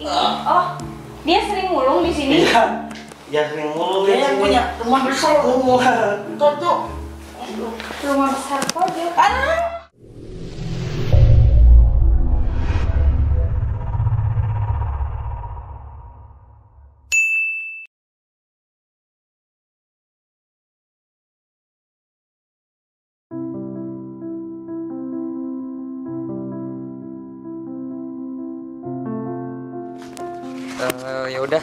Oh, dia sering mulung di sini. Iya. Ya sering mulung Dia yang punya rumah besar. Cocok. Rumah besar pojok. Ya udah.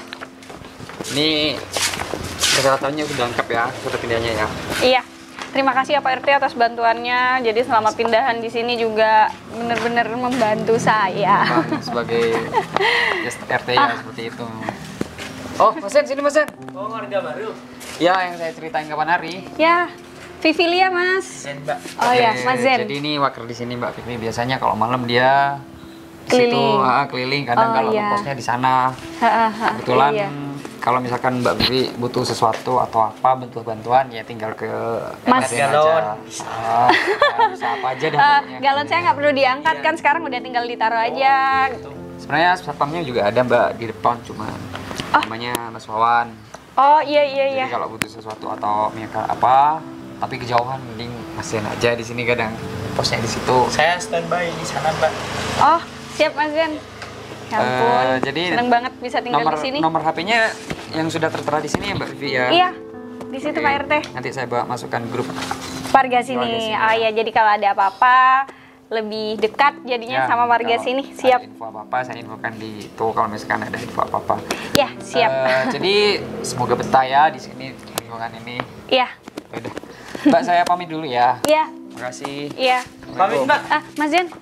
Ini kesehatannya udah lengkap ya, surat pindahnya ya. Iya. Terima kasih ya Pak RT atas bantuannya. Jadi selama pindahan di sini juga benar-benar membantu saya. Bang, sebagai RT ya seperti itu. Oh, Mas Zen, sini Mas Zen. Oh, warga baru. Ya, yang saya ceritain kapan hari. Ya, Vivi Lia Mas. Dan Mbak. Oh ya, Mas Zen. Jadi ini waker di sini Mbak Vivi. Biasanya kalau malam dia di situ Keliling. keliling. Kadang Oh, kalau iya. posnya di sana. Kebetulan iya. kalau misalkan Mbak Vivi butuh sesuatu atau apa bentuk bantuan ya tinggal ke Mas RT aja. Galon. Bisa apa aja dah pokoknya. Galon saya nggak perlu diangkat kan, sekarang udah tinggal ditaruh aja. Sebenarnya satpamnya juga ada Mbak di depan, cuman namanya Mas Wawan. Oh iya iya iya. Jadi kalau butuh sesuatu atau minta apa, tapi kejauhan mending Mas Zen aja di sini, kadang posnya di situ. Saya standby di sana, Mbak. Oh siap Mas Zen. Ya ampun. Jadi seneng banget bisa tinggal nomor, di sini. Nomor HP-nya yang sudah tertera di sini ya Mbak Vivi ya. Iya, di situ Oke, Pak RT. Nanti saya bawa masukkan grup. Warga sini. Oh ya, jadi kalau ada apa-apa lebih dekat jadinya sama warga kalau sini. ada Siap. info apa-apa saya infokan di itu kalau misalkan ada info apa-apa. Ya, siap. Jadi semoga betah ya di sini lingkungan ini. Iya. Udah. Mbak saya pamit dulu ya. Iya. Makasih. Iya. Pamit, Mbak. Mas Zen.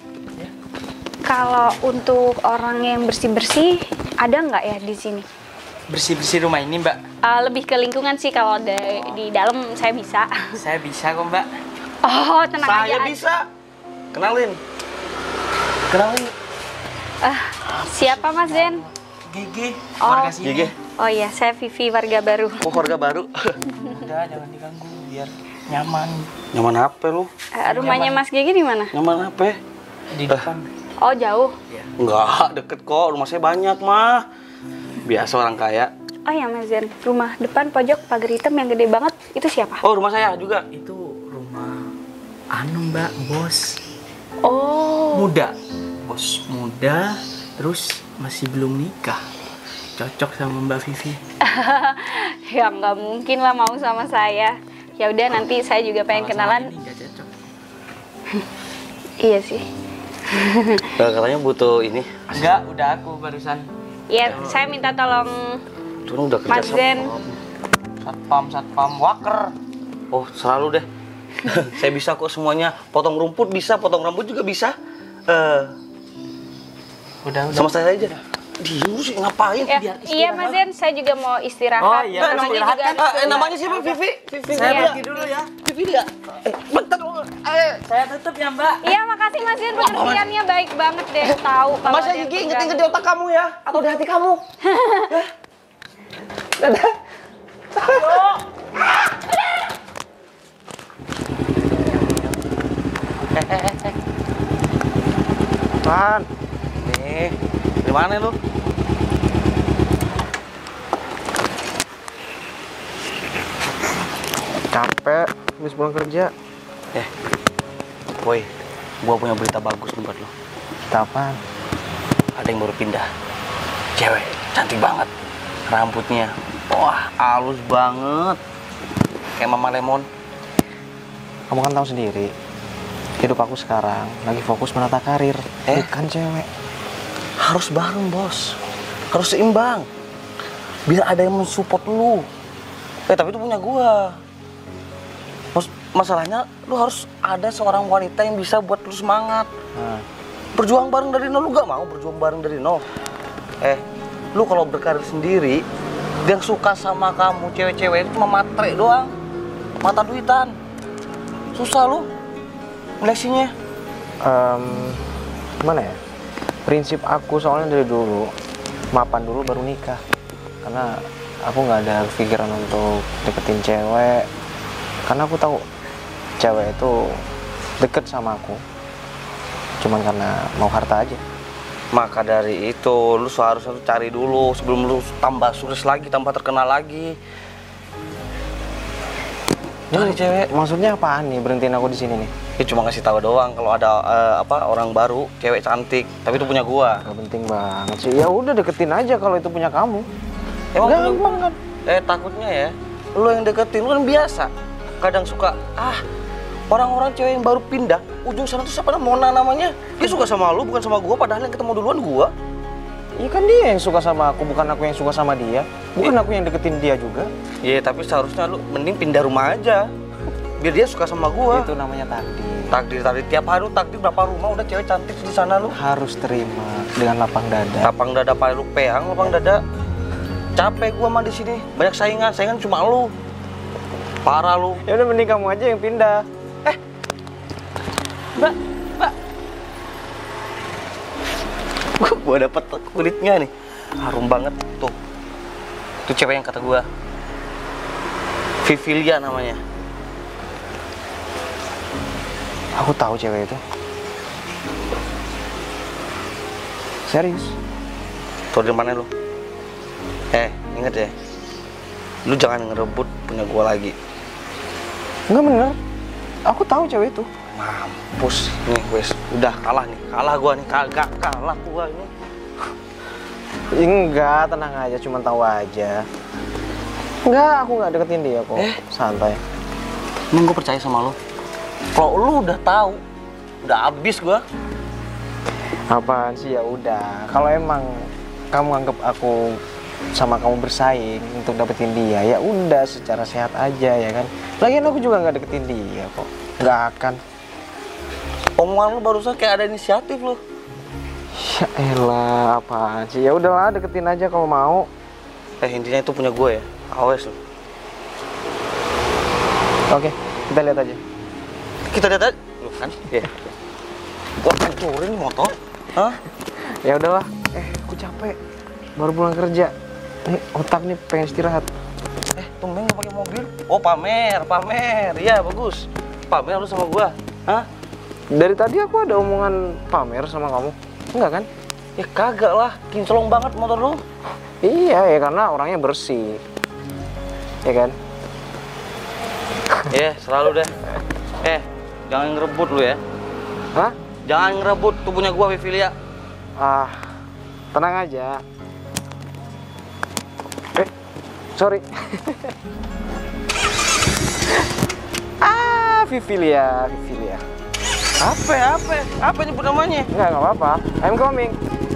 Kalau untuk orang yang bersih-bersih ada nggak ya di sini? Bersih-bersih rumah ini, Mbak. Lebih ke lingkungan sih, kalau di dalam saya bisa. Saya bisa kok, Mbak. Oh, tenang aja. Saya bisa. Kenalin. Siapa Mas Zen? Gigi, Oh. warga sini. Gigi. Oh iya, saya Vivi, warga baru. Oh, keluarga baru. Udah, jangan diganggu biar nyaman Nyaman apa lu? Rumahnya Mas Gigi di mana? Nyaman apa? di depan. Oh, jauh. Enggak, deket kok. Rumah saya banyak, mah. Biasa orang kaya. Oh ya Mas Zen, rumah depan pojok pagar hitam yang gede banget, itu siapa? Oh, rumah saya juga. Itu rumah Mbak, bos Oh. muda. Bos muda, terus masih belum nikah. Cocok sama Mbak Vivi. Ya nggak mungkin lah mau sama saya. Ya udah, nanti saya juga pengen Kalau sama kenalan. ini nggak cocok. Iya sih. Katanya butuh ini. Enggak, udah aku barusan. Ya, saya minta tolong Cuma udah kerja Mas Zen. Satpam waker. Oh, selalu deh. Saya bisa kok semuanya. Potong rumput bisa, potong rambut juga bisa. Udah. Sama saya aja. Diem sih, ngapain? Ya, Biar iya Mas Zen, saya juga mau istirahat. Oh, iya. Namanya Istirahat juga kan? Namanya siapa? Vivi? Vivi. Saya Iya. pergi dulu ya. Vivi dia. Bentar dulu. Saya tutup ya, Mbak. Iya, makasih Mas Zen, pengertiannya baik banget deh. Tahu kalau Masa ada yang Gigi kurang. inget-inget di otak kamu ya? Atau di hati kamu? Dadah. Pan, nih, di mana lu? Capek, habis pulang kerja. Boy, gua punya berita bagus nih buat lo. Kita apaan? Ada yang baru pindah. Cewek, cantik banget. Rambutnya, wah, halus banget. Kayak Mama Lemon. Kamu kan tahu sendiri, hidup aku sekarang lagi fokus menata karir, bukan cewek. Harus bareng, bos. Harus seimbang. Biar ada yang mensupport lu. Tapi itu punya gua. Masalahnya, lu harus ada seorang wanita yang bisa buat lu semangat. Berjuang bareng dari nol, lu gak mau berjuang bareng dari nol. Lu kalau berkarir sendiri, yang suka sama kamu, cewek-cewek itu cuma matre doang. Mata duitan. Susah lu seleksinya. Gimana ya? Prinsip aku soalnya dari dulu, mapan dulu baru nikah. Karena aku nggak ada pikiran untuk deketin cewek. Karena aku tahu cewek itu deket sama aku cuman karena mau harta aja. Maka dari itu, lu seharusnya tuh cari dulu sebelum lu tambah sukses lagi, tambah terkenal lagi. Jangan cewek. Maksudnya apaan nih berhentiin aku di sini nih? Ya cuma ngasih tahu doang kalau ada orang baru, cewek cantik, tapi itu punya gua. Gak penting banget sih. Ya udah deketin aja kalau itu punya kamu. Emang Gak lu- gampang kan? takutnya ya, lu yang deketin, lu kan biasa. Kadang suka, orang-orang cewek yang baru pindah, ujung sana tuh siapa Mona namanya. Dia suka sama lu, bukan sama gua, padahal yang ketemu duluan gua. Iya kan dia yang suka sama aku, bukan aku yang suka sama dia. Bukan aku yang deketin dia juga. Iya, tapi seharusnya lu mending pindah rumah aja. Biar dia suka sama gua. Itu namanya takdir. Takdir tiap hari lu takdir berapa rumah udah cewek cantik di sana lu. Harus terima dengan lapang dada. Lapang dada paling lu peang, lapang dada. Capek gua mah di sini. Banyak saingan cuma lu. Parah lu. Ya udah mending kamu aja yang pindah. Mbak. Gua dapet kulitnya nih. Harum banget tuh. Itu cewek yang kata gua. Vivilia namanya. Aku tahu cewek itu. Serius? Tuh di mana lu? Inget ya. Lu jangan ngerebut punya gua lagi. Enggak bener. Aku tahu cewek itu. Mampus nih, wes udah kalah nih. Kalah gua nih, kagak kalah gua ini. Enggak, tenang aja, cuma tahu aja. Enggak, aku nggak deketin dia kok. Santai. Emang gua percaya sama lu. Kalau lu udah tahu, udah habis gua. Apaan sih, ya udah. Kalau emang kamu anggap aku sama kamu bersaing untuk dapetin dia, ya udah secara sehat aja ya kan. Lagian aku juga nggak deketin dia kok. Nggak akan. Omongan lu barusan kayak ada inisiatif lu. Ya elah, apaan sih? Ya udahlah, deketin aja kalau mau. Intinya itu punya gue ya. Awas lu. Oke, kita lihat aja. Kita lihat aja. Lu kan? Iya. Gua hancurin motor. Hah? Ya udahlah. Aku capek. Baru pulang kerja. Nih otak nih pengen istirahat. Tumben lu pakai mobil. Oh, pamer. Iya, bagus. Pamer lu sama gua. Hah? Dari tadi aku ada omongan pamer sama kamu. Enggak kan? Ya kagak lah. Kinclong banget motor lu. Iya ya, karena orangnya bersih. Ya kan? Selalu deh. Jangan ngerebut lu ya. Hah? Jangan ngerebut tuh punya gua, Vivilia. Tenang aja. Sorry. Vivilia. Apa nyebut namanya? Enggak apa-apa. I'm coming.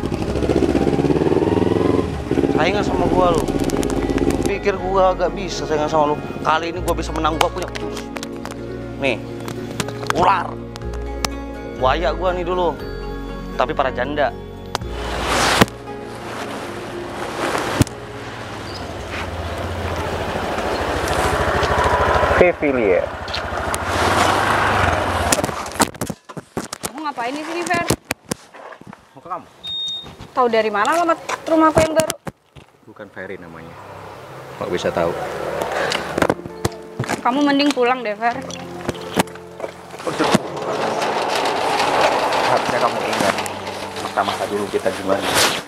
Saingan sama gua lu. Pikir gua gak bisa saingan sama lu. Kali ini gua bisa menang, gua punya jurus. Nih. Ular. Buaya gua nih dulu. Tapi para janda. Vivilia. Kamu ngapain di sini, Fer? Mau ke kamu? Tahu dari mana alamat rumahku yang baru? Bukan Ferry namanya. Kok bisa tahu? Kamu mending pulang deh, Fer. Harusnya kamu ingat masa-masa dulu kita gimana.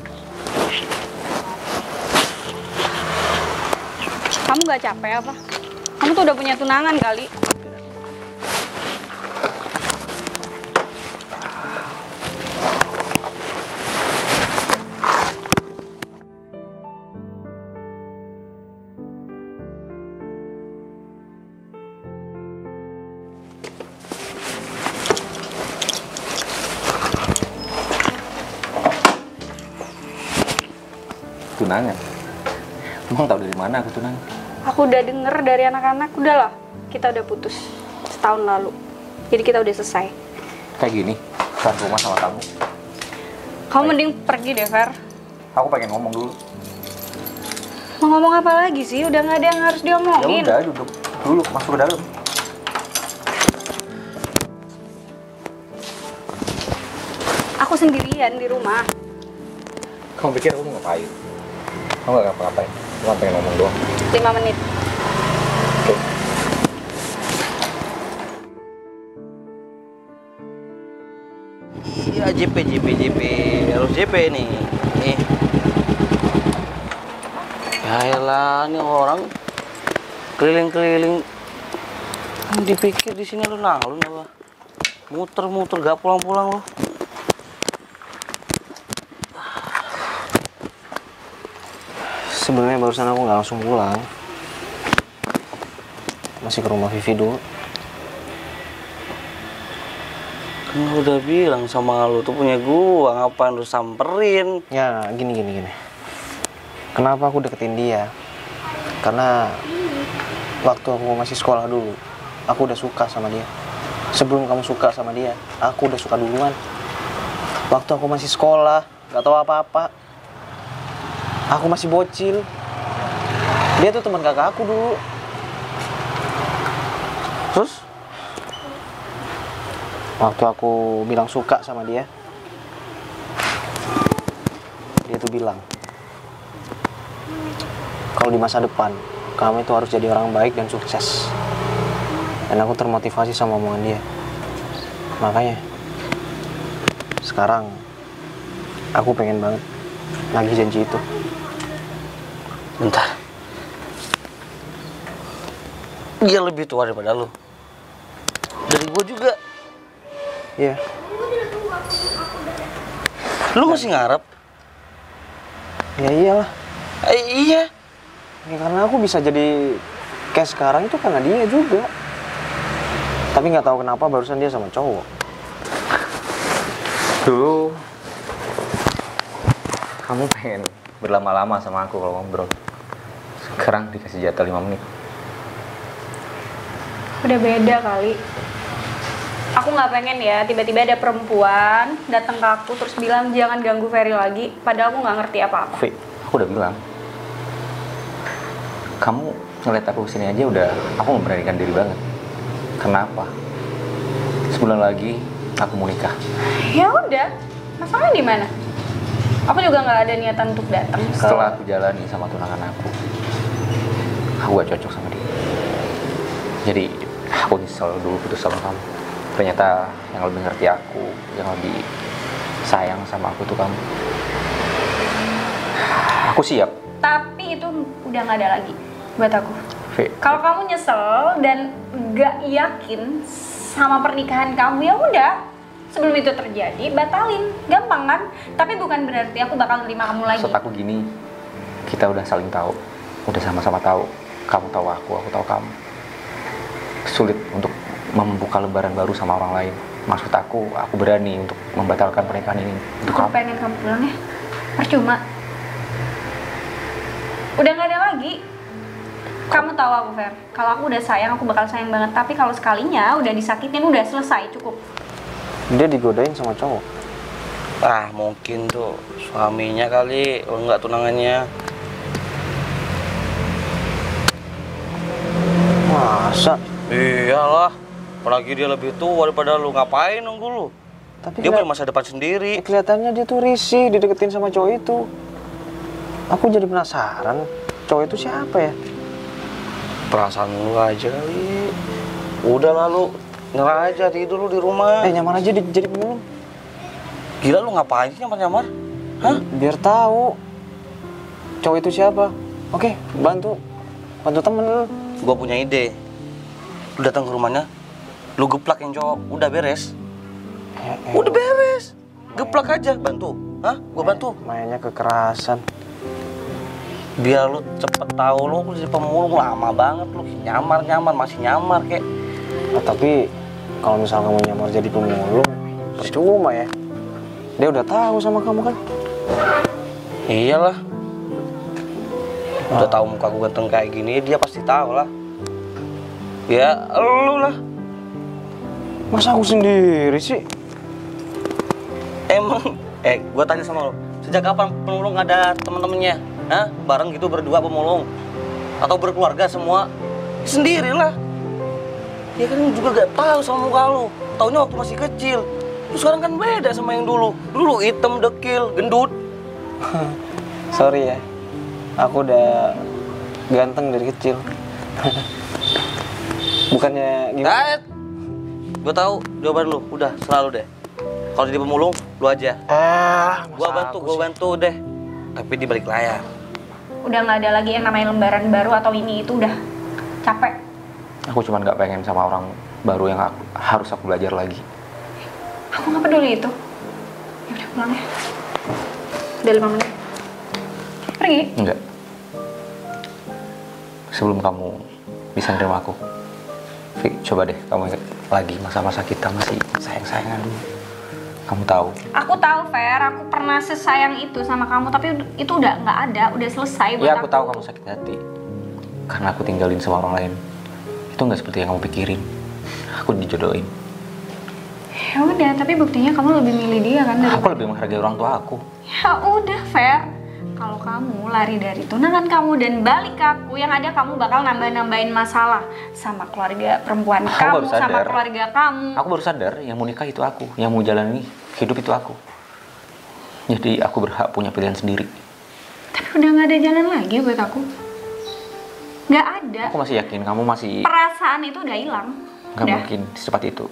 Kamu gak capek apa? Kamu tuh udah punya tunangan kali. Tunangan? Emang tahu dari mana aku tunangan? Aku udah denger dari anak-anak, udahlah. Kita udah putus setahun lalu. Jadi kita udah selesai. Kayak gini, kan rumah sama kamu. Kamu mending pergi deh, Fer. Aku pengen ngomong dulu. Mau ngomong apa lagi sih? Udah nggak ada yang harus Ya diomongin. udah, duduk dulu, masuk ke dalam. Aku sendirian di rumah. Kamu pikir aku mau ngapain? Kamu gak ngapa-ngapain, cuma pengen ngomong doang. 5 menit. Oke. Iya, Ya JP harus JP nih. Ya elah, ini orang keliling-keliling dipikir di sini lu nalun apa? Muter-muter gak pulang-pulang lu. Sebenarnya barusan aku nggak langsung pulang, masih ke rumah Vivi dulu. Kan gua udah bilang sama lu tuh punya gua, ngapain lu samperin? Ya gini. Kenapa aku deketin dia? Karena waktu aku masih sekolah dulu, aku udah suka sama dia. Sebelum kamu suka sama dia, aku udah suka duluan. Waktu aku masih sekolah, gak tahu apa-apa. Aku masih bocil. Dia tuh teman kakak aku dulu. Terus? Waktu aku bilang suka sama dia, dia tuh bilang, kalau di masa depan, kamu itu harus jadi orang baik dan sukses. Dan aku termotivasi sama omongan dia. Makanya, sekarang, aku pengen banget nagih janji itu. Bentar. Dia lebih tua daripada lu. Dari gua juga. Iya. Lu masih ngarep? Ya iyalah. Iya. Ya, karena aku bisa jadi kayak sekarang itu karena dia juga. Tapi nggak tahu kenapa barusan dia sama cowok. Dulu kamu pengen berlama-lama sama aku kalau ngobrol. Sekarang dikasih jatah 5 menit. Udah beda kali. Aku nggak pengen ya tiba-tiba ada perempuan datang ke aku terus bilang jangan ganggu Ferry lagi. Padahal aku nggak ngerti apa-apa. Vi, aku udah bilang. Kamu ngeliat aku kesini aja udah, aku memberanikan diri banget. Kenapa? Sebulan lagi aku mau nikah. Ya udah, masalahnya di mana? Aku juga nggak ada niatan untuk datang. Setelah aku jalani sama tunangan aku gak cocok sama dia. Jadi aku nyesel dulu putus sama kamu. Ternyata yang lebih ngerti aku, yang lebih sayang sama aku tuh kamu. Aku siap. Tapi itu udah nggak ada lagi buat aku. Vi, Kalau kamu nyesel dan nggak yakin sama pernikahan kamu, ya udah. Sebelum itu terjadi, batalin. Gampang kan? Tapi bukan berarti aku bakal nerima kamu lagi. maksud aku gini, kita udah saling tahu, udah sama-sama tahu. Kamu tahu aku tahu kamu. Sulit untuk membuka lembaran baru sama orang lain. Maksud aku berani untuk membatalkan pernikahan ini untuk Aku kamu. pengen kamu pulang ya. Percuma. Udah nggak ada lagi. Kamu tahu aku, Fer. Kalau aku udah sayang, aku bakal sayang banget. Tapi kalau sekalinya udah disakitin, udah selesai, cukup. Dia digodain sama cowok. Ah, mungkin tuh suaminya kali, kalau nggak tunangannya. Masa? Iyalah, apalagi dia lebih tua daripada lu, ngapain nunggu lu? Tapi Dia punya masa depan sendiri. kelihatannya dia tuh risih dideketin sama cowok itu. Aku jadi penasaran, cowok itu siapa ya? Perasaan lu aja kali. Udah lalu, nyerah aja, tidur lu di rumah. Nyamar aja jadi pemulung. Gila lu ngapain sih nyamar-nyamar? Hah? Biar tahu cowok itu siapa. Oke, bantu temen lu. Gua punya ide. Lu datang ke rumahnya, lu geplak yang cowok, udah beres. Udah beres. Geplak aja, bantu. Hah? Gua bantu. Mainnya kekerasan. Biar lu cepet tahu lu jadi pemulung lama banget lu. Nyamar masih nyamar kek. Tapi kalau misalnya kamu nyamar jadi pemulung, percuma ya. Dia udah tahu sama kamu kan? Iyalah. Udah tahu muka gua ganteng kayak gini, dia pasti tahu lah. Ya, lu lah. Masa aku sendiri sih? Emang, gua tanya sama lu, sejak kapan pemulung ada temen-temennya? Hah? Bareng gitu berdua pemulung? Atau berkeluarga semua? Sendirilah. Ya kan juga gak tahu sama muka lu. Taunya waktu masih kecil. Lu sekarang kan beda sama yang dulu. Dulu hitam, dekil, gendut. Sorry ya, aku udah ganteng dari kecil. Bukannya gimana? Gua tahu jawaban lu, udah selalu deh. Kalau di pemulung, lu aja. Gua masa bantu deh. Tapi di balik layar. Udah nggak ada lagi yang namanya lembaran baru atau ini itu, udah capek. Aku cuma nggak pengen sama orang baru yang harus aku belajar lagi. Aku nggak peduli itu. Ya udah pulang ya. Udah 5 menit. Pergi. Enggak. Sebelum kamu bisa nerima aku, Fik, coba deh kamu ingat lagi masa-masa kita masih sayang-sayangan dulu. Kamu tahu? Aku tahu, Fer. Aku pernah sesayang itu sama kamu, tapi itu udah nggak ada, udah selesai buat Ya aku tahu kamu sakit hati karena aku tinggalin sama orang lain. Itu nggak seperti yang kamu pikirin. Aku dijodohin. Ya udah, tapi buktinya kamu lebih milih dia kan dari Aku lebih menghargai orang tua aku. Ya udah, Fer. Kalau kamu lari dari tunangan kamu dan balik ke aku, yang ada kamu bakal nambah-nambahin masalah sama keluarga perempuan Aku kamu, baru sama sadar. keluarga kamu. Aku baru sadar yang mau nikah itu aku, yang mau jalani hidup itu aku. Jadi aku berhak punya pilihan sendiri. Tapi udah nggak ada jalan lagi buat aku. Nggak ada. Aku masih yakin kamu masih Perasaan itu udah hilang. nggak Udah. mungkin secepat itu.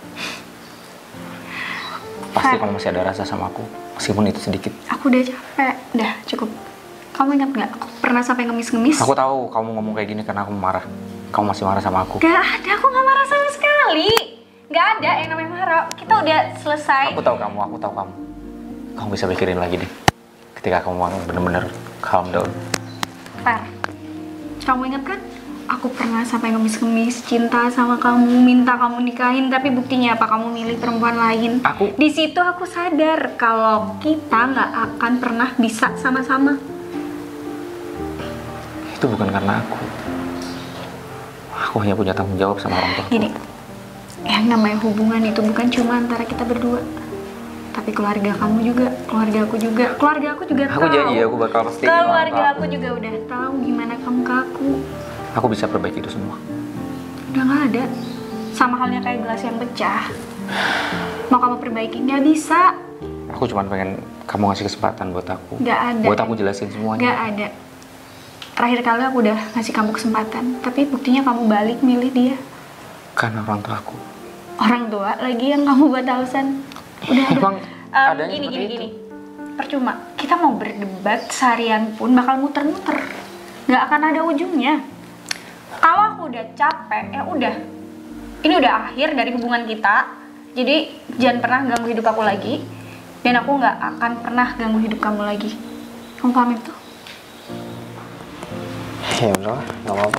Pasti kamu masih ada rasa sama aku, meskipun itu sedikit. Aku udah capek. Udah, cukup. Kamu ingat nggak? Aku pernah sampai ngemis-ngemis. Aku tahu kamu ngomong kayak gini karena aku marah. Kamu masih marah sama aku. Gak ada, aku nggak marah sama sekali. Gak ada yang namanya marah. Kita udah selesai. Aku tahu kamu. Kamu bisa pikirin lagi deh. Ketika kamu bener-bener calm down. Fer, kamu ingat kan? Aku pernah sampai ngemis-ngemis cinta sama kamu, minta kamu nikahin, tapi buktinya apa? Kamu milih perempuan lain. Di situ aku sadar kalau kita nggak akan pernah bisa sama-sama. Itu bukan karena aku. Aku hanya punya tanggung jawab sama orang tua. Gini, yang namanya hubungan itu bukan cuma antara kita berdua, tapi keluarga kamu juga, keluarga aku juga, keluarga aku juga Aku tahu. janji aku bakal pastiin Keluarga aku juga udah tahu gimana kamu ke aku. Aku bisa perbaiki itu semua. Udah nggak ada. Sama halnya kayak gelas yang pecah. Mau kamu perbaiki nggak bisa. Aku cuma pengen kamu ngasih kesempatan buat aku. Nggak ada. Buat aku jelasin semuanya. Nggak ada. Terakhir kali aku udah ngasih kamu kesempatan, tapi buktinya kamu balik milih dia. Karena orang tua aku. Orang tua lagi yang kamu buat alasan. Udah. Emang adanya Gini, seperti itu? gini. Percuma. Kita mau berdebat seharian pun bakal muter-muter. Nggak akan ada ujungnya. Kalau aku udah capek, ya udah. Ini udah akhir dari hubungan kita. Jadi jangan pernah ganggu hidup aku lagi. Dan aku nggak akan pernah ganggu hidup kamu lagi. Kamu paham itu? Ya udahlah, nggak apa-apa.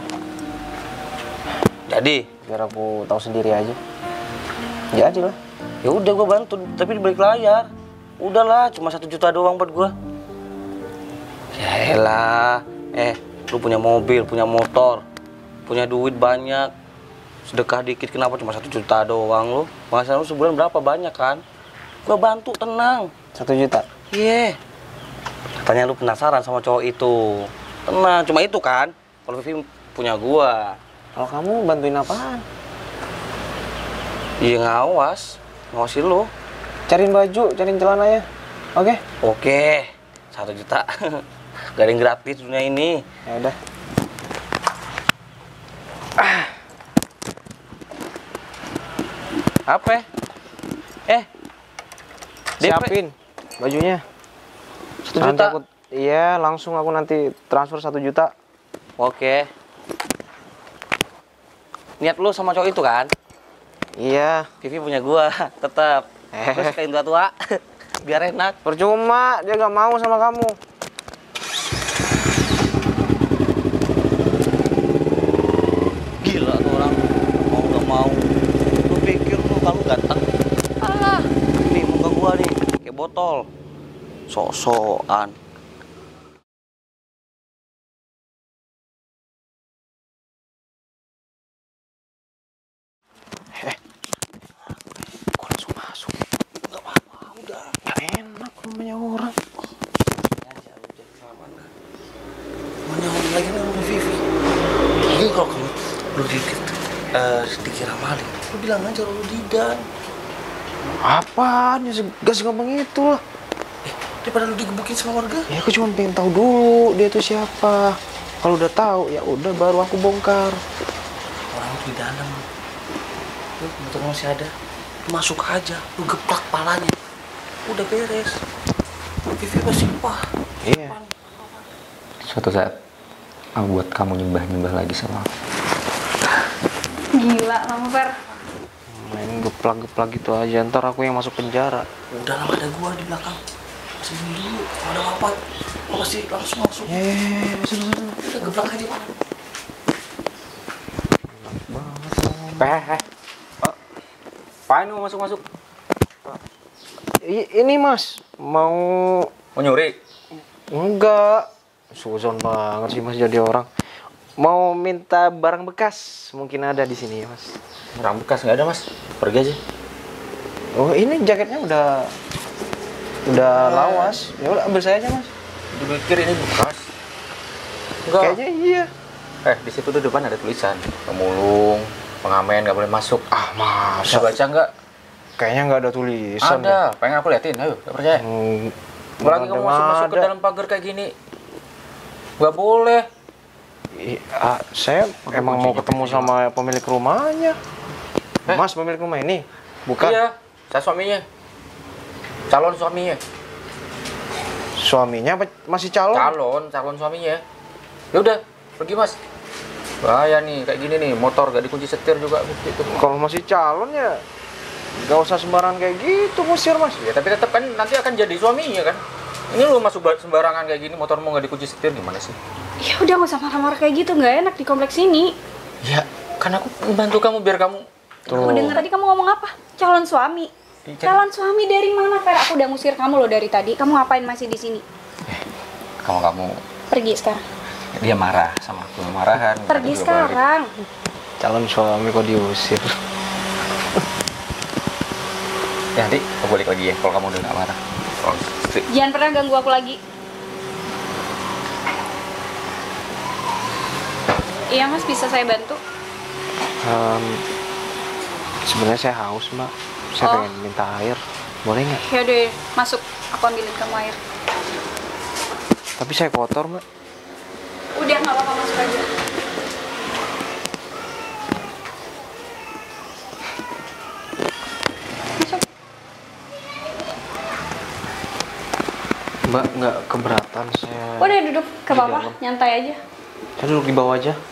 Jadi, Biar aku tahu sendiri aja. Jadi lah. ya udah gua bantu, tapi di balik layar. Udahlah, cuma 1 juta doang buat gua. Yaelah, lu punya mobil, punya motor, punya duit banyak. Sedekah dikit, kenapa cuma 1 juta doang lu? Penghasilan lu sebulan berapa banyak kan? Gua bantu, tenang. 1 juta. Iya. Katanya lu penasaran sama cowok itu. Tenang, cuma itu kan. Kalau Vivi punya gua. Kalau kamu bantuin apaan? Iya ngawasin lu. Cariin baju, cariin celana ya. Oke? Oke, 1 juta. Gak ada yang gratis dunia ini. Ya udah. Apa? DP. Siapin bajunya. 1 Nanti juta. iya, langsung aku nanti transfer 1 juta. Oke. Niat lu sama cowok itu kan? Iya. Vivi punya gua, tetap. Terus kain tua-tua. Biar enak. Percuma, dia gak mau sama kamu. Gila tuh orang. Mau gak mau. Lu pikir lu kalau ganteng? Nih muka gua nih, kayak botol. Sok-sokan. Kok langsung masuk? Gak apa-apa, udah. Gak enak namanya orang. Mana orang lagi nih sama Vivi? Ini kalau kamu lu dikira maling, lu bilang aja lu didan. Apaan? Ya gak segampang itu lah. Daripada lu digebukin sama warga. Ya aku cuma pengen tahu dulu dia tuh siapa. Kalau udah tahu ya udah baru aku bongkar. Orang tuh di dalam. Lu motornya masih ada. masuk aja, lu geplak palanya. Udah beres. Vivi pasti wah. Iya. Suatu saat aku buat kamu nyembah lagi sama aku. Gila kamu, Fer. Main geplak-geplak gitu aja, ntar aku yang masuk penjara. Udah lah, ada gua di belakang. Masih dulu, kalau ada apa? Masih langsung masuk. Udah geplak aja, Pak. Apain mau masuk-masuk? Ini Mas, mau Mau nyuri? enggak. Suzon banget sih Mas jadi orang. Mau minta barang bekas, mungkin ada di sini ya Mas. Barang bekas nggak ada mas, pergi aja. Oh ini jaketnya udah lawas. Ya udah ambil saya aja Mas. Dipikir ini bekas. Enggak. Kayaknya iya. Di situ tuh depan ada tulisan pemulung, pengamen nggak boleh masuk. Ah Bisa masa? baca nggak? Kayaknya nggak ada tulisan. Ada, pengen aku liatin, ayo, nggak percaya? Apalagi kamu masuk ke dalam pagar kayak gini, nggak boleh. Saya emang mau ketemu sama pemilik rumahnya. Mas pemilik rumah ini? Bukan? Iya, saya suaminya. Calon suaminya. Suaminya apa masih calon? Calon suaminya. Ya udah, pergi mas. Bahaya nih, kayak gini nih, motor gak dikunci setir juga gitu. Kalau masih calon ya nggak usah sembarangan kayak gitu musir Mas. Ya tapi tetap kan nanti akan jadi suaminya kan. Ini lu masuk sembarangan kayak gini, motor mau nggak dikunci setir gimana sih? Ya udah nggak usah marah-marah kayak gitu, nggak enak di kompleks ini. Ya, kan aku membantu kamu biar kamu. Aku dengar tadi kamu ngomong apa? Calon suami. Calon suami dari mana, Fer? Aku udah ngusir kamu loh dari tadi. Kamu ngapain masih di sini? Kalau kamu Pergi sekarang. dia marah sama aku, marahan. Pergi sekarang. Calon suami kok diusir. Ya nanti aku balik lagi ya kalau kamu udah nggak marah. Oh, Jangan pernah ganggu aku lagi. Iya Mas, bisa saya bantu? Sebenarnya saya haus Mbak. Saya pengen minta air. Boleh nggak? Ya udah, masuk. Aku ambilin kamu air. Tapi saya kotor Mbak. Udah nggak apa-apa, masuk aja. Masuk. Mbak nggak keberatan saya. Udah duduk ke Di bawah, dalam. nyantai aja. Saya duduk di bawah aja.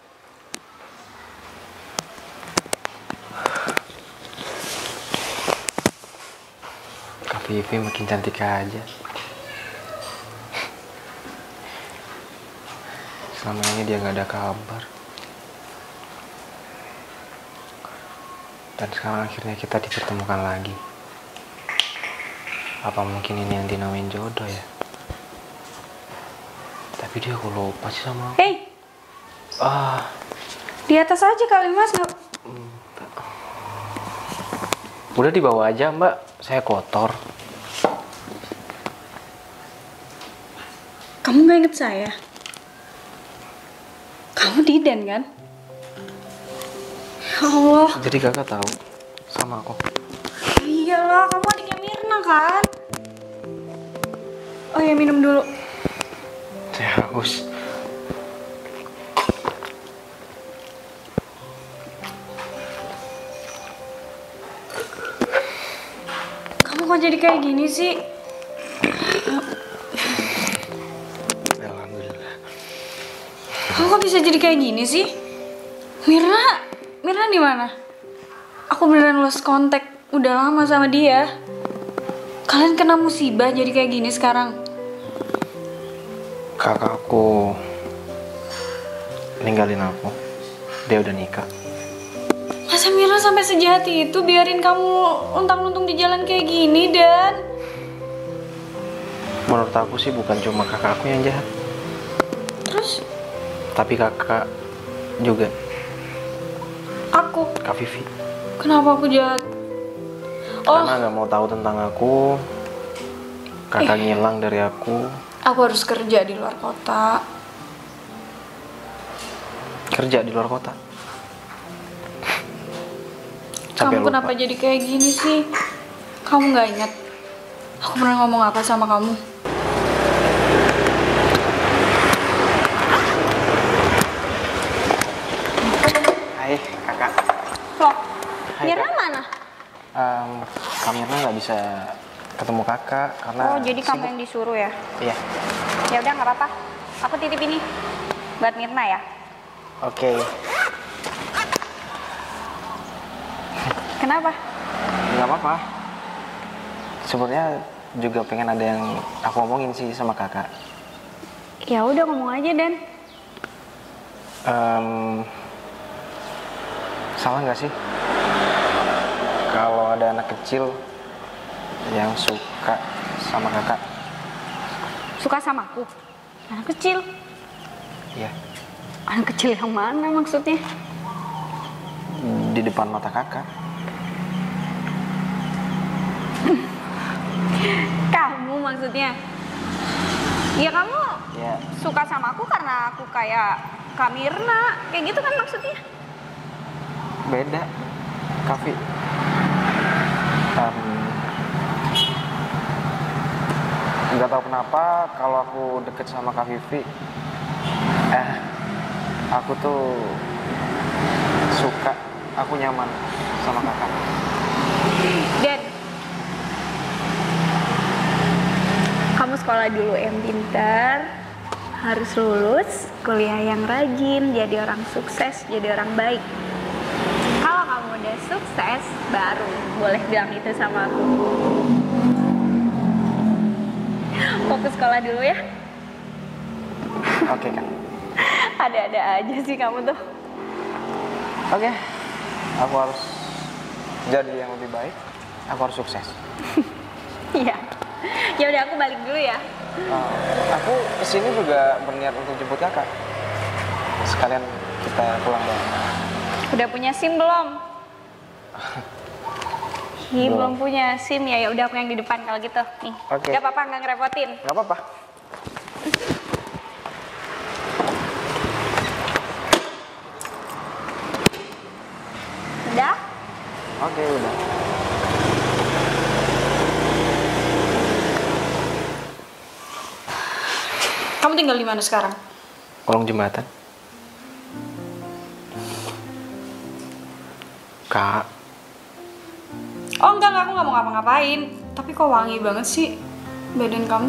Kak Vivi makin cantik aja. Selama ini dia nggak ada kabar. Dan sekarang akhirnya kita dipertemukan lagi. Apa mungkin ini yang dinamain jodoh ya? Tapi dia kok lupa sih sama aku. Hei, di atas aja kali Mas. Udah dibawa aja Mbak, saya kotor. Kamu nggak inget saya? Kamu Didan kan? Ya Allah. Jadi kakak tahu sama aku. Iyalah, kamu adiknya Mirna kan? Oh ya, minum dulu. Saya haus. Kamu kok jadi kayak gini sih? Alhamdulillah. Kamu kok bisa jadi kayak gini sih? Mirna di mana? Aku beneran lost contact udah lama sama dia. Kalian kena musibah jadi kayak gini sekarang. Kakakku ninggalin aku. Dia udah nikah. Masa Mirna sampai sejahat itu biarin kamu untang-untung di jalan kayak gini, Dan? Menurut aku sih bukan cuma kakakku yang jahat, Terus? tapi kakak juga. Aku? Kak Vivi. Kenapa aku jahat? Oh, Karena nggak mau tahu tentang aku. Kakak ngilang dari aku. aku harus kerja di luar kota. Kerja di luar kota. Sampai Kamu lupa. kenapa jadi kayak gini sih? Kamu nggak ingat? Aku pernah ngomong apa sama kamu? Hai kakak. Loh, Hai, Mirna Kak. mana? Kak Mirna nggak bisa ketemu kakak karena Oh, jadi kamu sibuk. yang disuruh ya? Iya. Ya udah nggak apa-apa. Aku titip ini buat Mirna ya. Oke. Kenapa? Nggak apa-apa. Sebenarnya juga pengen ada yang aku omongin sih sama kakak. Ya udah ngomong aja Dan. Salah nggak sih kalau ada anak kecil yang suka sama kakak? Suka sama aku? Anak kecil? Iya. Anak kecil yang mana maksudnya? Di depan mata kakak. Kamu maksudnya? Ya kamu Ya, suka sama aku karena aku kayak Kak Mirna. Kayak gitu kan maksudnya? beda, Kavi. Nggak tahu kenapa kalau aku deket sama Kak Vivi, aku tuh suka, aku nyaman sama kakak. Dan kamu sekolah dulu yang pintar, harus lulus, kuliah yang rajin, jadi orang sukses, jadi orang baik. Kalau kamu udah sukses, baru boleh bilang itu sama aku. Fokus sekolah dulu ya. Oke kan? Ada-ada aja sih kamu tuh. Oke, aku harus jadi yang lebih baik. Aku harus sukses. Iya. Ya udah aku balik dulu ya. Aku kesini juga berniat untuk jemput kakak. Sekalian kita pulang bareng. Udah punya SIM belum? Ih, belum punya SIM ya. Ya udah aku yang di depan kalau gitu. Nih. Oke. Gak apa-apa, nggak ngerepotin. Nggak apa-apa. Udah? Oke, udah. Kamu tinggal di mana sekarang? Kolong jembatan. Kak, Oh enggak, aku nggak mau ngapa-ngapain. Tapi kok wangi banget sih badan kamu?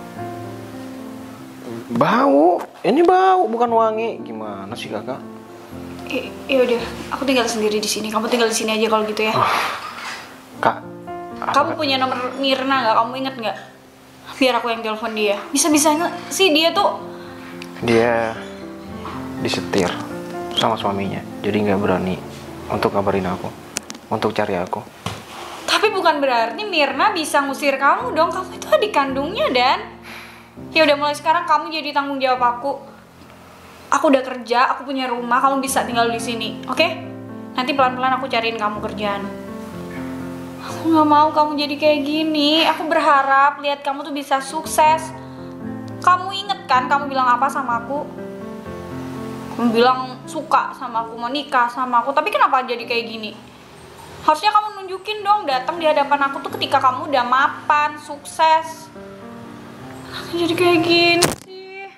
bau. Ini bau, bukan wangi. Gimana sih kakak? Ya udah, aku tinggal sendiri di sini. Kamu tinggal di sini aja kalau gitu ya. Kak, Kamu punya nomor Mirna nggak? Kamu inget nggak? Biar aku yang telepon dia. Bisa-bisanya sih dia tuh. dia disetir sama suaminya. Jadi nggak berani untuk kabarin aku, untuk cari aku. Tapi bukan berarti Mirna bisa ngusir kamu dong. Kamu itu adik kandungnya Dan. Ya udah mulai sekarang kamu jadi tanggung jawab aku. Aku udah kerja, aku punya rumah, kamu bisa tinggal di sini, oke? Nanti pelan-pelan aku cariin kamu kerjaan. Aku nggak mau kamu jadi kayak gini. Aku berharap lihat kamu tuh bisa sukses. Kamu inget kan kamu bilang apa sama aku? Kamu bilang suka sama aku, mau nikah sama aku. Tapi kenapa jadi kayak gini? Harusnya kamu nunjukin dong, datang di hadapan aku tuh ketika kamu udah mapan, sukses. Kenapa jadi kayak gini sih?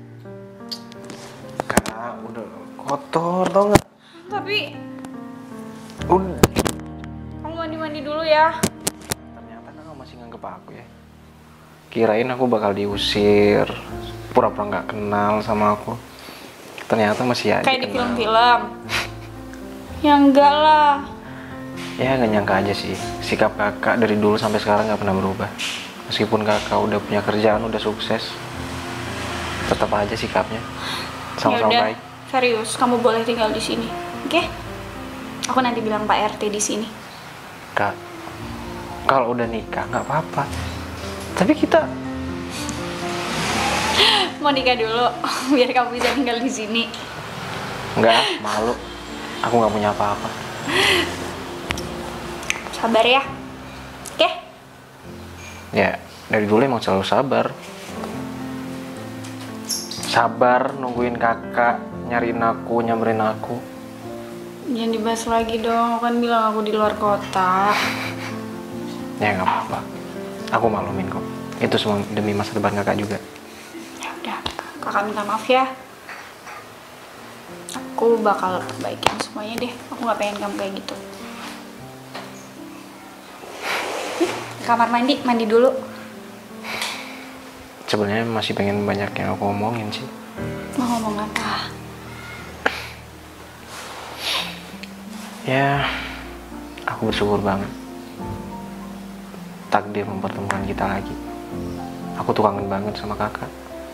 Kak, udah kotor tau nggak? Tapi Udah. kamu mandi-mandi dulu ya. Ternyata kakak masih nganggep aku ya. Kirain aku bakal diusir, pura-pura nggak kenal sama aku. Ternyata masih aja Kayak di kenal. film-film. Ya enggak lah. Ya nggak nyangka aja sih, sikap kakak dari dulu sampai sekarang nggak pernah berubah. Meskipun kakak udah punya kerjaan, udah sukses, tetap aja sikapnya sama-sama Yaudah, baik. serius, kamu boleh tinggal di sini, oke? Aku nanti bilang Pak RT di sini. Kak, kalau udah nikah nggak apa-apa. Tapi kita Mau nikah dulu, biar kamu bisa tinggal di sini. nggak malu. Aku nggak punya apa-apa. Sabar ya, oke? Ya, dari dulu emang selalu sabar. Sabar nungguin kakak, nyariin aku, nyamperin aku. Jangan dibahas lagi dong, kan bilang aku di luar kota. Ya nggak apa-apa. Aku maklumin kok. Itu semua demi masa depan kakak juga. Ya udah, kakak minta maaf ya. Aku bakal perbaikin semuanya deh. Aku nggak pengen kamu kayak gitu. kamar mandi, mandi dulu. Sebenarnya masih pengen banyak yang aku omongin sih. Mau ngomong apa? Ya, aku bersyukur banget takdir mempertemukan kita lagi. Aku tuh kangen banget sama kakak.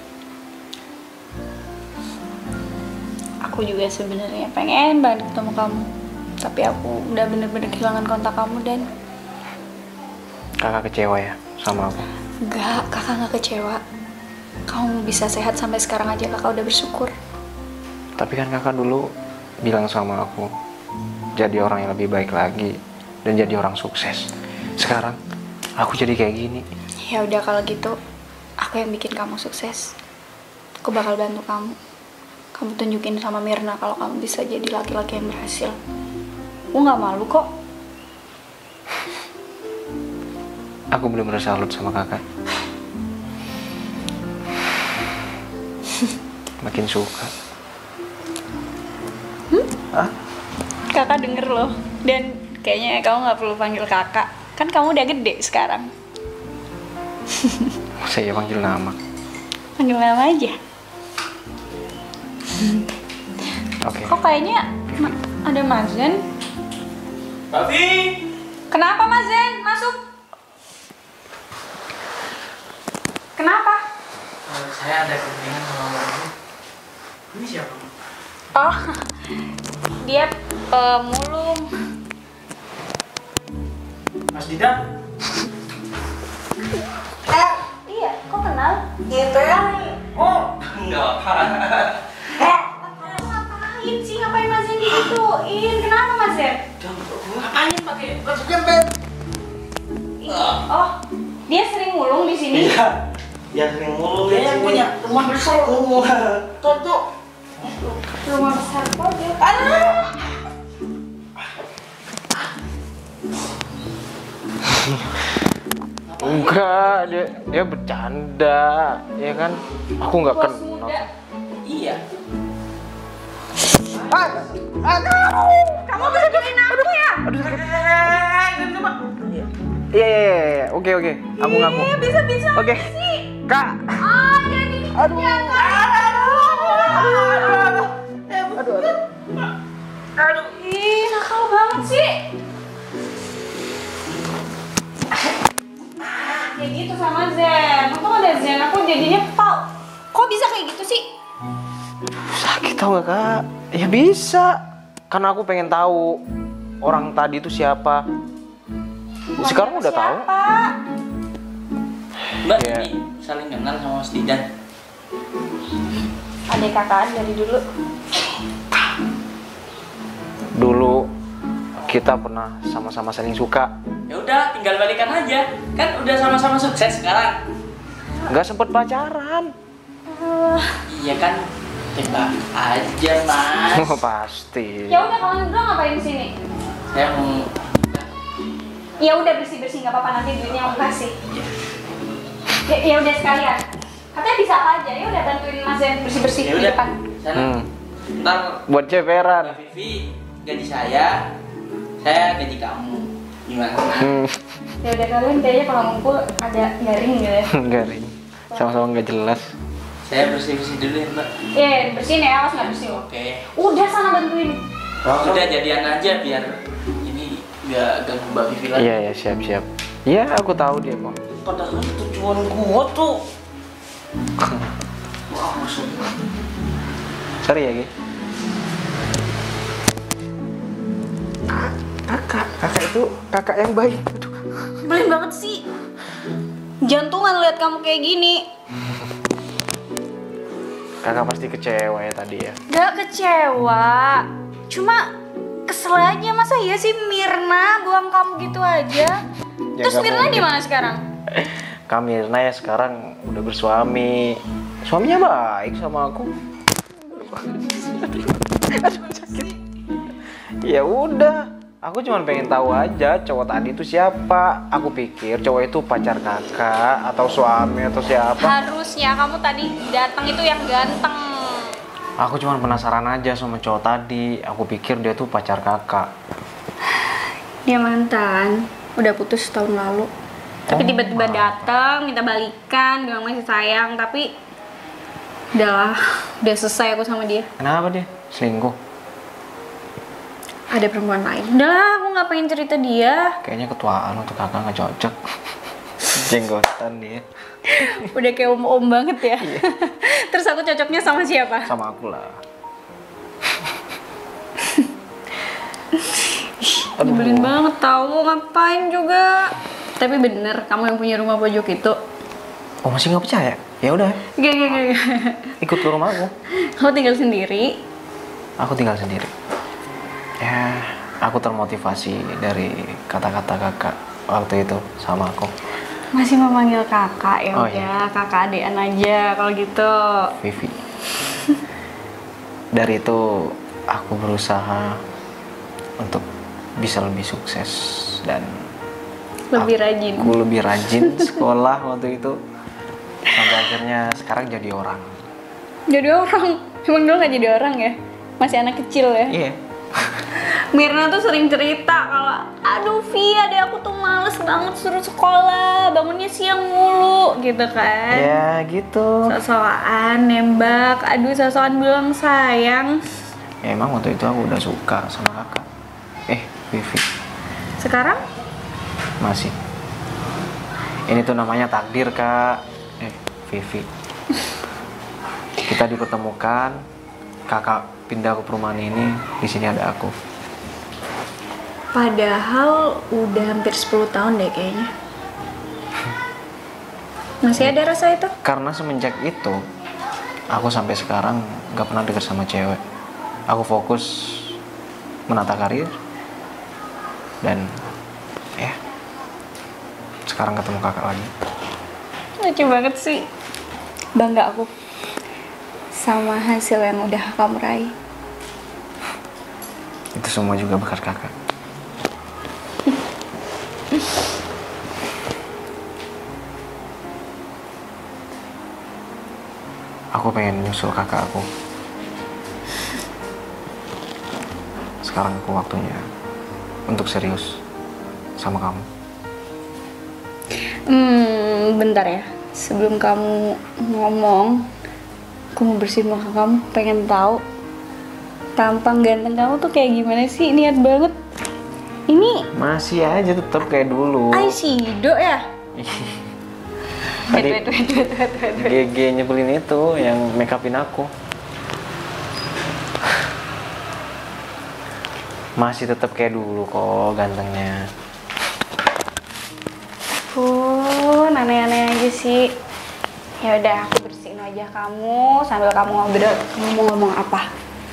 Aku juga sebenarnya pengen banget ketemu kamu. Tapi aku udah bener-bener kehilangan kontak kamu dan Kakak kecewa ya sama aku? enggak, kakak nggak kecewa. Kamu bisa sehat sampai sekarang aja kakak udah bersyukur. Tapi kan kakak dulu bilang sama aku, jadi orang yang lebih baik lagi dan jadi orang sukses. Sekarang aku jadi kayak gini. Ya udah kalau gitu, aku yang bikin kamu sukses. Aku bakal bantu kamu. Kamu tunjukin sama Mirna kalau kamu bisa jadi laki-laki yang berhasil. Aku nggak malu kok. Aku benar-benar salut sama kakak. Makin suka. Kakak denger loh. Dan kayaknya kamu nggak perlu panggil kakak. Kan kamu udah gede sekarang. Saya panggil nama. Panggil nama aja. Oke. Kok kayaknya ada Mas Zen? Bavi! Kenapa Mas Zen? Masuk. Kenapa? Saya ada kepentingan sama Bavi. Ini siapa? Oh, dia pemulung. Mas Didan? Iya, kok kenal? Oh, enggak apa. Ngapain sih? Ngapain Mas Zen digituin? Kenapa Mas Zen? Ngapain pakai baju gembel? Oh, dia sering mulung di sini. Iya. Ya sering mulu Dia yang punya rumah besar. Tuh. Rumah besar kok dia. Enggak, dia bercanda, ya kan? Aku nggak Bos kenal. muda. Iya. Kamu bisa bikin aku ya? Iya. Oke. Aku ngaku. Iya, bisa. Oke. Sih. Kak. Ah, jadi Aduh. Aduh. Ih, nakal banget sih. Kayak gitu sama Zen. Untung ada Zen, aku jadinya tau. Kok bisa kayak gitu sih? Sakit tau gak kak? Ya bisa. Karena aku pengen tahu orang tadi itu siapa. Bukan Sekarang udah tahu. siapa. Mbak, Iya. ini saling kenal sama Mas Didan. Adek kakak dari dulu. Dulu kita pernah sama-sama saling suka. Ya udah, tinggal balikan aja. Kan udah sama-sama sukses sekarang. Nggak sempet pacaran. Iya kan, tembak aja Mas. Oh, pasti. Ya udah, kalian berdua ngapain di sini? Saya mau. Ya udah, bersih nggak apa-apa, nanti duitnya aku kasih. Ya udah sekalian. Katanya bisa apa aja. Ya udah, bantuin Mas Zen bersih Ya di udah. depan. Sana. Ntar Buat ceperan. Mbak Vivi gaji saya gaji kamu. Gimana? Ya udah, kalian kayaknya kalau ngumpul ada garing gitu ya. Garing. Sama-sama nggak jelas. Saya bersih-bersih dulu ya Mbak. Iya, bersihin ya, awas nggak bersih loh. Oke. Udah, sana bantuin. Udah jadian aja biar ini nggak ganggu Mbak Vivi lagi. Iya, siap. Iya, aku tahu dia kok. Padahal tujuan gua tuh. Wah, maksudnya. Sorry ya, Gi. Kakak itu kakak yang baik. Aduh. Nyebelin banget sih. Jantungan lihat kamu kayak gini. Kakak pasti kecewa ya tadi ya. Gak kecewa. Cuma kesel aja, masa iya sih Mirna buang kamu gitu aja. Ya, Terus nggak Mirna mungkin. di mana sekarang? Kak Mirna ya sekarang udah bersuami. Suaminya baik sama aku. Aduh, sakit. Ya udah, aku cuma pengen tahu aja cowok tadi itu siapa. Aku pikir cowok itu pacar kakak atau suami atau siapa. Harusnya kamu tadi datang itu yang ganteng. Aku cuma penasaran aja sama cowok tadi. Aku pikir dia tuh pacar kakak. Dia mantan, udah putus tahun lalu. Tapi tiba-tiba datang, minta balikan, bilang masih sayang, tapi udahlah, udah selesai aku sama dia. Kenapa dia? Selingkuh? Ada perempuan lain. Udahlah, aku nggak pengen cerita dia. Kayaknya ketuaan untuk kakak nggak cocok. Jenggotan dia. Udah kayak om-om banget ya. Terus aku cocoknya sama siapa? Sama aku lah. Nyebelin banget tahu, ngapain juga. Tapi bener, kamu yang punya rumah pojok itu. Oh, masih nggak percaya? Ya udah, Gak. ikut ke rumah aku. Kamu tinggal sendiri. Aku tinggal sendiri. Ya, aku termotivasi dari kata-kata kakak waktu itu sama aku. Masih mau manggil kakak ya Oh, udah, iya. kakak adean aja kalau gitu. Vivi. Dari itu aku berusaha untuk bisa lebih sukses dan Lebih rajin. aku lebih rajin sekolah waktu itu sampai akhirnya sekarang jadi orang. Jadi orang. Emang dulu nggak jadi orang ya? Masih anak kecil ya? Iya. Mirna tuh sering cerita kalau aduh Vi, adek aku tuh males banget suruh sekolah, bangunnya siang mulu gitu kan. Ya gitu. Sok-sokan nembak, aduh sok-sokan bilang sayang. Ya, emang waktu itu aku udah suka sama kakak. Vivi. Sekarang? Masih. Ini tuh namanya takdir, Kak. Vivi. Kita dipertemukan, kakak pindah ke perumahan ini, di sini ada aku. Padahal udah hampir 10 tahun deh kayaknya. Masih ada rasa itu? Karena semenjak itu, aku sampai sekarang gak pernah deket sama cewek. Aku fokus menata karir. Dan ya, sekarang ketemu kakak lagi. Lucu banget sih. Bangga aku sama hasil yang udah kamu raih. Itu semua juga berkat kakak. Aku pengen nyusul kakak aku. Sekarang aku waktunya untuk serius sama kamu. Bentar ya. Sebelum kamu ngomong, aku mau bersihin muka kamu. Pengen tahu tampang ganteng kamu tuh kayak gimana sih? Niat banget. Ini Masih aja tetap kayak dulu. eyeshadow ya? Tadi Wait. GG nyebelin itu yang make upin aku. Masih tetap kayak dulu kok gantengnya. Aneh-aneh aja sih. Ya udah, aku bersihin wajah kamu sambil kamu ngobrol. Kamu mau ngomong apa?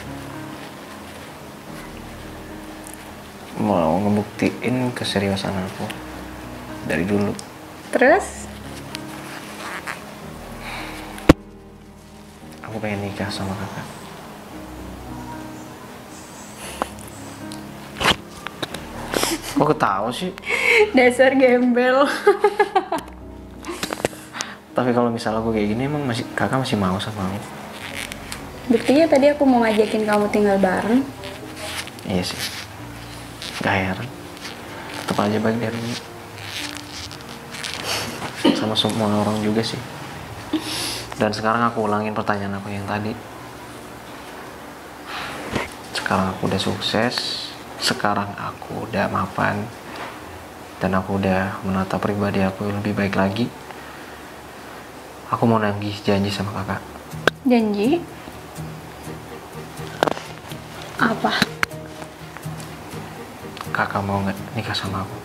Mau ngebuktiin keseriusan aku dari dulu. Terus? Aku pengen nikah sama kakak. Kok ketawa sih? Dasar gembel. Tapi kalau misalnya aku kayak gini, emang kakak masih mau sama aku? Buktinya tadi aku mau ngajakin kamu tinggal bareng. Iya sih. Gak heran. Tetep aja baik dari ini. Sama semua orang juga sih. Dan sekarang aku ulangin pertanyaan aku yang tadi. Sekarang aku udah sukses. Sekarang aku udah mapan. Dan aku udah menata pribadi aku yang lebih baik lagi. Aku mau nagih janji sama kakak. Janji? Apa? Kakak mau nggak nikah sama aku?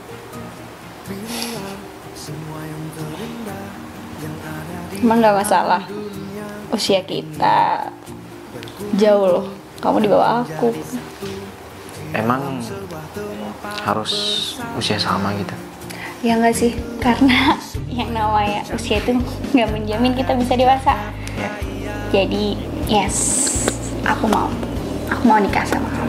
Emang gak masalah. Usia kita jauh loh. Kamu di bawah aku. Emang harus usia sama gitu? Ya enggak sih, karena yang namanya usia itu nggak menjamin kita bisa dewasa. Ya. Jadi, yes, aku mau nikah sama kamu.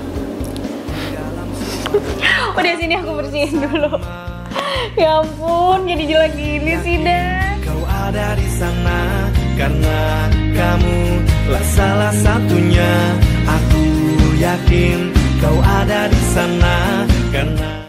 Udah sini aku bersihin dulu. Ya ampun, jadi jelek gini sih dah. Kau ada di sana karena kamu lah salah satunya. Aku yakin kau ada di sana karena